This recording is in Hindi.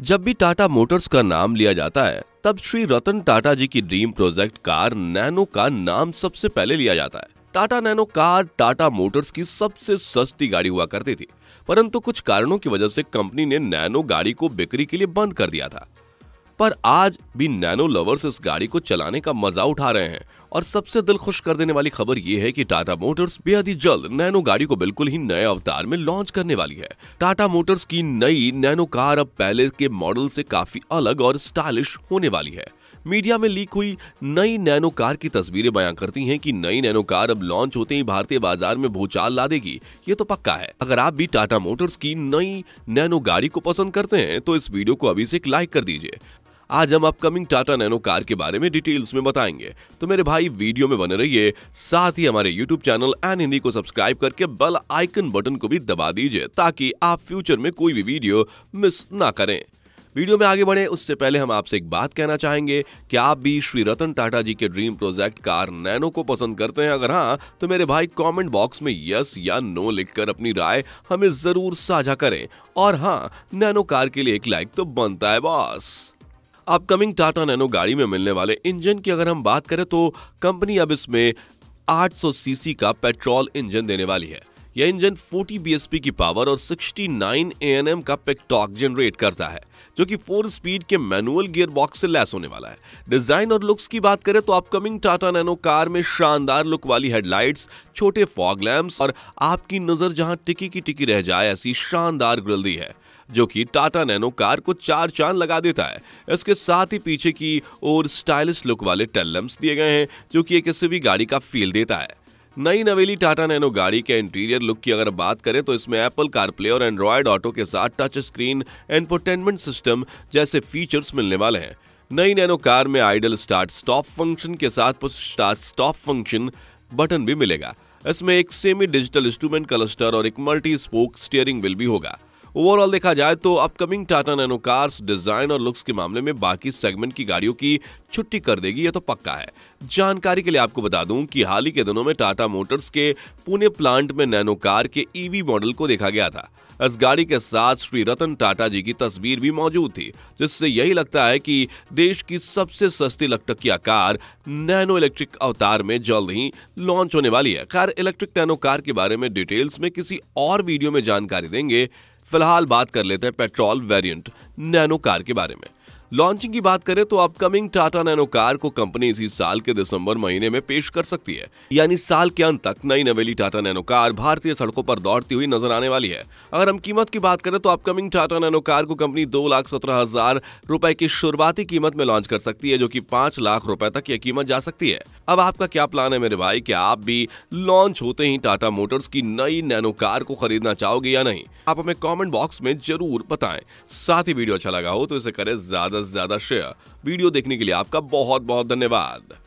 जब भी टाटा मोटर्स का नाम लिया जाता है तब श्री रतन टाटा जी की ड्रीम प्रोजेक्ट कार नैनो का नाम सबसे पहले लिया जाता है। Tata Nano car Tata Motors की सबसे सस्ती गाड़ी हुआ करती थी, परंतु कुछ कारणों की वजह से कंपनी ने नैनो गाड़ी को बिक्री के लिए बंद कर दिया था। पर आज भी नैनो लवर्स इस गाड़ी को चलाने का मजा उठा रहे हैं और सबसे दिल खुश कर देने वाली खबर यह है कि टाटा मोटर्स बेहद ही जल्द नैनो गाड़ी को बिल्कुल ही नए अवतार में लॉन्च करने वाली है। टाटा मोटर्स की नई नैनो कार अब पहले के मॉडल से काफी अलग और स्टाइलिश होने वाली है। मीडिया में लीक हुई नई नैनो कार की तस्वीरें बयां करती हैं कि नई नैनो कार अब लॉन्च होते ही भारतीय बाजार में भूचाल ला देगी। ये तो पक्का है। अगर आप भी टाटा मोटर्स की नई नैनो गाड़ी को पसंद करते हैं तो इस वीडियो को अभी से एक लाइक कर दीजिए। आज हम अपकमिंग टाटा नैनो कार के बारे में डिटेल्स में बताएंगे, तो मेरे भाई वीडियो में बने रहिए। साथ ही हमारे यूट्यूब चैनल एन हिंदी को सब्सक्राइब करके बेल आइकन बटन को भी दबा दीजिए ताकि आप फ्यूचर में कोई भी वीडियो मिस ना करें। वीडियो में आगे बढ़े उससे पहले हम आपसे एक बात कहना चाहेंगे कि आप भी श्री रतन टाटा जी के ड्रीम प्रोजेक्ट कार नैनो को पसंद करते हैं। अगर हाँ तो मेरे भाई कमेंट बॉक्स में यस या नो लिखकर अपनी राय हमें जरूर साझा करें। और हाँ, नैनो कार के लिए एक लाइक तो बनता है बॉस। अपकमिंग टाटा नैनो गाड़ी में मिलने वाले इंजन की अगर हम बात करें तो कंपनी अब इसमें 800 सीसी का पेट्रोल इंजन देने वाली है। यह इंजन 40 बीएचपी की पावर और 69 एएनएम का पिक टॉर्क जनरेट करता है, जो कि 4 स्पीड के मैनुअल गियर बॉक्स से लैस होने वाला है। डिजाइन और लुक्स की बात करें तो अपकमिंग टाटा नैनो कार में शानदार लुक वाली हेडलाइट्स, छोटे फॉग लैंप्स और आपकी नजर जहां टिकी की टिकी रह जाए ऐसी शानदार ग्रिल दी है, जो कि टाटा नैनो कार को 4 चांद लगा देता है। इसके साथ ही पीछे की ओर स्टाइलिश लुक वाले टेल लैंप्स दिए गए हैं, जो कि एक एसयूवी गाड़ी का फील देता है। नई नवेली टाटा नैनो गाड़ी के इंटीरियर लुक की अगर बात करें तो इसमें एप्पल कारप्ले और एंड्रॉयड ऑटो के साथ टच स्क्रीन इंफोटेनमेंट सिस्टम जैसे फीचर्स मिलने वाले हैं। नई नैनो कार में आइडल स्टार्ट स्टॉप फंक्शन के साथ push start stop function button भी मिलेगा। इसमें एक सेमी डिजिटल इंस्ट्रूमेंट क्लस्टर और एक मल्टी स्पोक स्टीयरिंग व्हील भी होगा। ओवरऑल देखा जाए तो upcoming Tata Nano cars design और लुक्स के मामले में बाकी सेगमेंट की गाड़ियों की छुट्टी कर देगी, ये तो पक्का है। जानकारी के लिए आपको बता दूं कि हाल ही के दिनों में टाटा मोटर्स के पुणे प्लांट में नैनो कार के ईवी मॉडल को देखा गया था। इस गाड़ी के साथ श्री रतन टाटा जी की तस्वीर भी मौजूद थी, जिससे यही लगता है कि देश की सबसे सस्ती लकटकिया कार नैनो इलेक्ट्रिक अवतार में जल्द ही लॉन्च होने वाली है। खैर, इलेक्ट्रिक नैनो कार के बारे में डिटेल्स में किसी और वीडियो में जानकारी देंगे। फिलहाल बात कर लेते हैं पेट्रोल वेरिएंट नैनो कार के बारे में। लॉन्चिंग की बात करें तो अपकमिंग टाटा नैनो कार को कंपनी इसी साल के दिसंबर महीने में पेश कर सकती है, यानी साल के अंत तक नई नवेली टाटा नैनो कार भारतीय सड़कों पर दौड़ती हुई नजर आने वाली है। अगर हम कीमत की बात करें तो अपकमिंग टाटा नैनो कार को कंपनी 2,17,000 रुपए की शुरुआती कीमत में लॉन्च कर सकती है, जो कि 5 लाख रुपए तक यह कीमत जा सकती है। अब आपका क्या प्लान है मेरे भाई? क्या आप भी लॉन्च होते ही टाटा मोटर्स की नई नैनो कार को खरीदना चाहोगे या नहीं? आप हमें कमेंट बॉक्स में जरूर बताएं। साथ ही वीडियो अच्छा लगा हो तो इसे करें ज्यादा से ज्यादा शेयर। वीडियो देखने के लिए आपका बहुत बहुत धन्यवाद।